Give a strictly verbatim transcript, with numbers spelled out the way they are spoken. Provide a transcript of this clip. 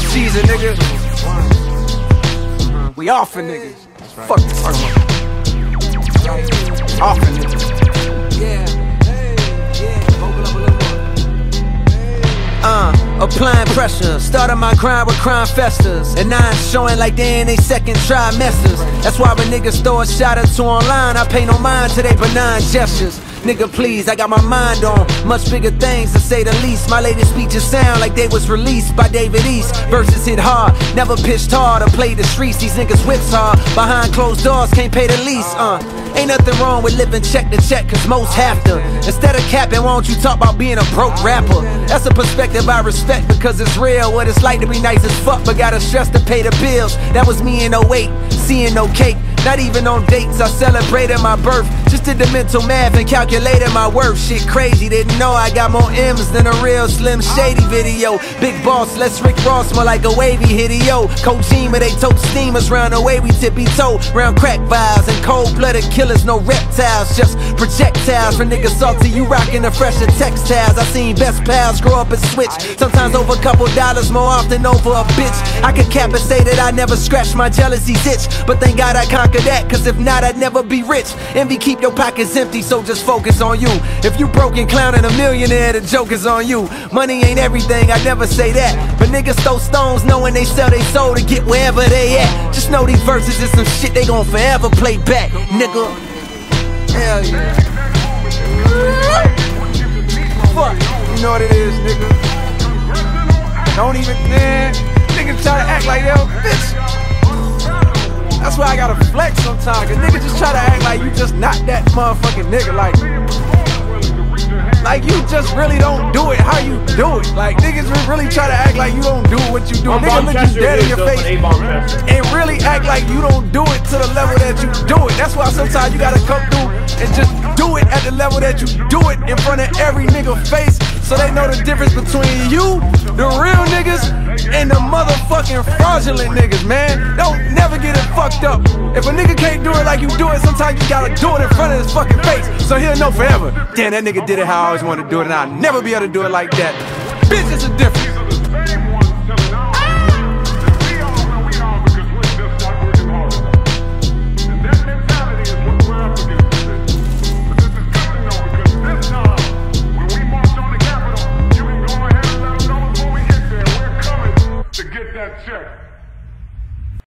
season, nigga. We off for niggas. Right. Fuck this talking about. Off for niggas. Yeah. Hey. Yeah. Vocal up a little more. Uh, applying pressure. Started my grind with crime festers. And now I'm showing like they in they second trimesters. That's why when niggas throw a shot or two online, I pay no mind to they benign gestures. Nigga, please, I got my mind on much bigger things, to say the least. My latest speeches sound like they was released by David East. Verses hit hard, never pitched hard or played the streets. These niggas whips hard, behind closed doors, can't pay the lease. Uh, ain't nothing wrong with living check to check, cause most have to. Instead of capping, why don't you talk about being a broke rapper? That's a perspective I respect, because it's real. What it's like to be nice as fuck, but gotta stress to pay the bills. That was me in oh eight, seeing no cake. Not even on dates, I celebrated my birth. Just did the mental math and calculated my worth. Shit crazy, didn't know I got more M's than a real Slim Shady video. Big boss, less Rick Ross, more like a wavy hideo. Kojima, they tote steamers round the way we tippy toe. Round crack vials and cold-blooded killers, no reptiles, just projectiles. For niggas salty, you rockin' the fresher textiles. I seen best pals grow up and switch, sometimes over a couple dollars, more often over a bitch. I could cap and say that I never scratched my jealousy's itch, but thank God I conquered that, cause if not I'd never be rich. Envy keep your pockets empty, so just focus on you. If you broke and clowning a millionaire, the joke is on you. Money ain't everything, I never say that, but niggas throw stones knowing they sell they soul to get wherever they at. Just know these verses is some shit they gon' forever play back, nigga. Hell yeah. Fuck, you know what it is, nigga. Don't even, man, niggas try to act like they don't, bitch. That's why I gotta flex sometimes, cause niggas just try to act like you just not that motherfucking nigga. Like, like you just really don't do it how you do it. Like, niggas really try to act like you don't do what you do. Niggas look you dead in your face and really act like you don't do it to the level that you do it. That's why sometimes you gotta come through and just do it at the level that you do it in front of every nigga face, so they know the difference between you, the real niggas, and the motherfucking fraudulent niggas, man. Don't never get it fucked up. If a nigga can't do it like you do it, sometimes you gotta do it in front of his fucking face, so he'll know forever. Damn, that nigga did it how I always wanted to do it, and I'll never be able to do it like that. Bitch, it's a difference.